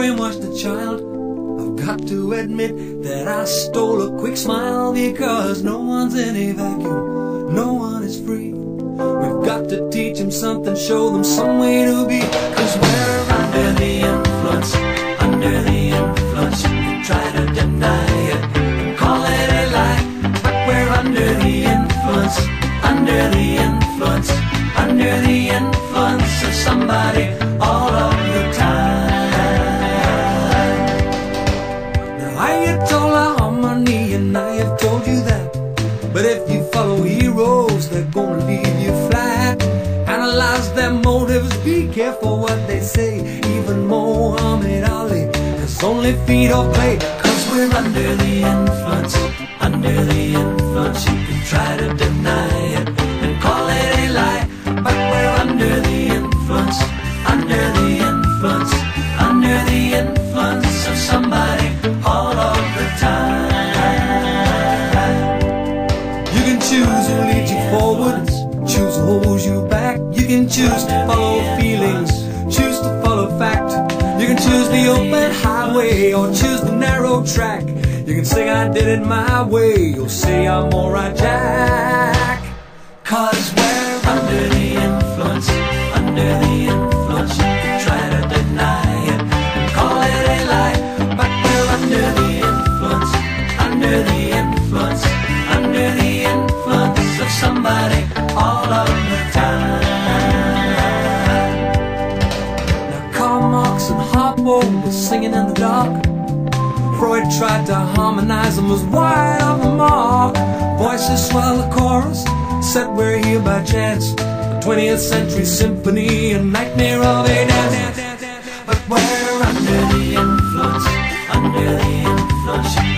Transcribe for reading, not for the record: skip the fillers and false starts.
brainwashed a child. I've got to admit that I stole a quick smile, because no one's in a vacuum, no one is free. We've got to teach them something, show them some way to be, 'cause we're under the influence, under the influence. You can try to deny it and call it a lie, but we're under the influence, under the influence, under the influence of somebody all of the time. Now I get told harmony, and I have told you that, but if you follow heroes, they're gonna leave you flat. Analyze their motives, be careful what they say. Even Muhammad Ali has only feet or play, 'cause we're under the influence, under the influence. You can try to deny it and call it a lie, but we're under the influence, under the influence, under the influence of somebody all of the time. You can choose who leads you forward, choose who holds you back. You can choose to follow feelings, choose to follow fact. You can choose the open highway or choose the narrow track. You can say I did it my way, or say I'm alright Jack. 'Cause we're under the influence, under the influence. You can try to deny it and call it a lie, but we're under the influence, under the influence, under the influence of somebody all of the time. Now Karl Marx and Harpo were singing in the dark. Freud tried to harmonize and was wide of the mark. Voices swell the chorus, said we're here by chance. A 20th century symphony, a nightmare of a dance. But we're under the influence, under the influence.